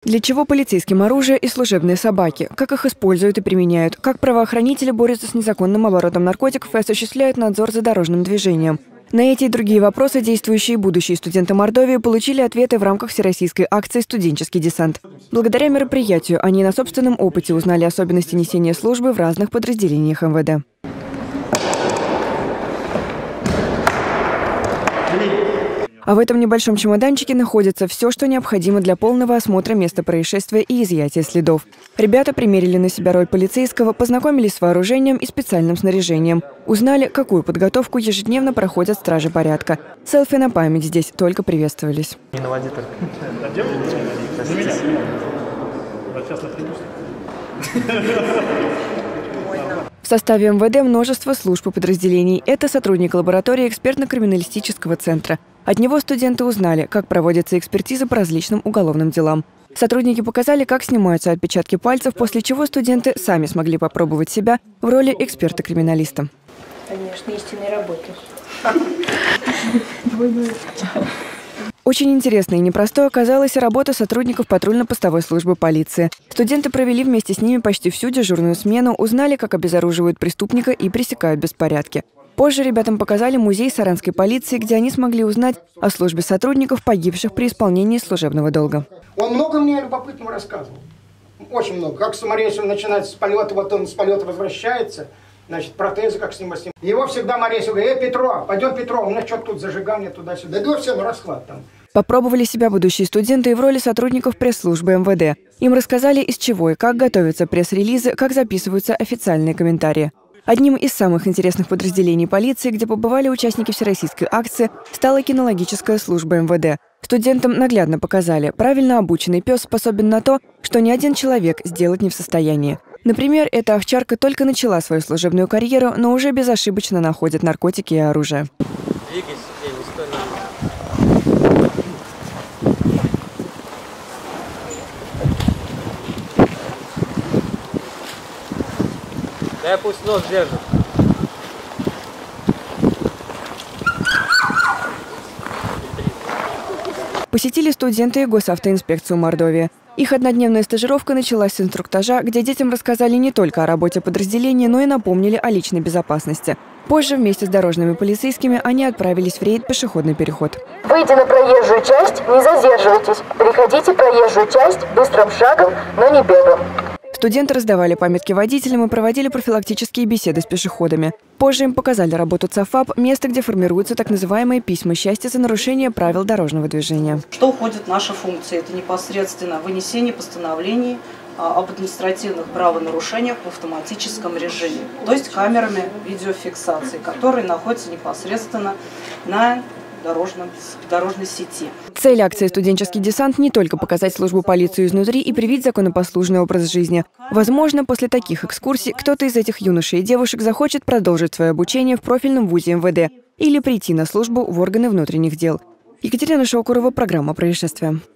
Для чего полицейским оружие и служебные собаки? Как их используют и применяют? Как правоохранители борются с незаконным оборотом наркотиков и осуществляют надзор за дорожным движением? На эти и другие вопросы действующие и будущие студенты Мордовии получили ответы в рамках всероссийской акции «Студенческий десант». Благодаря мероприятию они на собственном опыте узнали особенности несения службы в разных подразделениях МВД. А в этом небольшом чемоданчике находится все, что необходимо для полного осмотра места происшествия и изъятия следов. Ребята примерили на себя роль полицейского, познакомились с вооружением и специальным снаряжением. Узнали, какую подготовку ежедневно проходят стражи порядка. Селфи на память здесь только приветствовались. Не наводи только. В составе МВД множество служб и подразделений. Это сотрудник лаборатории экспертно-криминалистического центра. От него студенты узнали, как проводятся экспертизы по различным уголовным делам. Сотрудники показали, как снимаются отпечатки пальцев, после чего студенты сами смогли попробовать себя в роли эксперта-криминалиста. Конечно, истинной работы. Очень интересной и непростой оказалась и работа сотрудников патрульно-постовой службы полиции. Студенты провели вместе с ними почти всю дежурную смену, узнали, как обезоруживают преступника и пресекают беспорядки. Позже ребятам показали музей саранской полиции, где они смогли узнать о службе сотрудников, погибших при исполнении служебного долга. Он много мне любопытного рассказывал. Очень много. Как саморезом начинается с полета, вот он с полета возвращается, значит, протезы как снимать. Его всегда Моресов говорит: Петро, пойдем, Петро, у меня что-то тут зажигание туда-сюда. Да все на расклад там. Попробовали себя будущие студенты и в роли сотрудников пресс-службы МВД. Им рассказали, из чего и как готовятся пресс-релизы, как записываются официальные комментарии. Одним из самых интересных подразделений полиции, где побывали участники всероссийской акции, стала кинологическая служба МВД. Студентам наглядно показали, правильно обученный пес способен на то, что ни один человек сделать не в состоянии. Например, эта овчарка только начала свою служебную карьеру, но уже безошибочно находит наркотики и оружие. Да пусть нос держит. Посетили студенты и госавтоинспекцию Мордовии. Их однодневная стажировка началась с инструктажа, где детям рассказали не только о работе подразделения, но и напомнили о личной безопасности. Позже вместе с дорожными полицейскими они отправились в рейд «Пешеходный переход». Выйдя на проезжую часть, не задерживайтесь. Переходите проезжую часть быстрым шагом, но не бегом. Студенты раздавали памятки водителям и проводили профилактические беседы с пешеходами. Позже им показали работу ЦАФАП, место, где формируются так называемые письма счастья за нарушение правил дорожного движения. Что входит в наши функции? Это непосредственно вынесение постановлений об административных правонарушениях в автоматическом режиме, то есть камерами видеофиксации, которые находятся непосредственно на дорожной сети. Цель акции «Студенческий десант» не только показать службу полиции изнутри и привить законопослушный образ жизни. Возможно, после таких экскурсий кто-то из этих юношей и девушек захочет продолжить свое обучение в профильном вузе МВД или прийти на службу в органы внутренних дел. Екатерина Шаукурова, программа «Происшествия».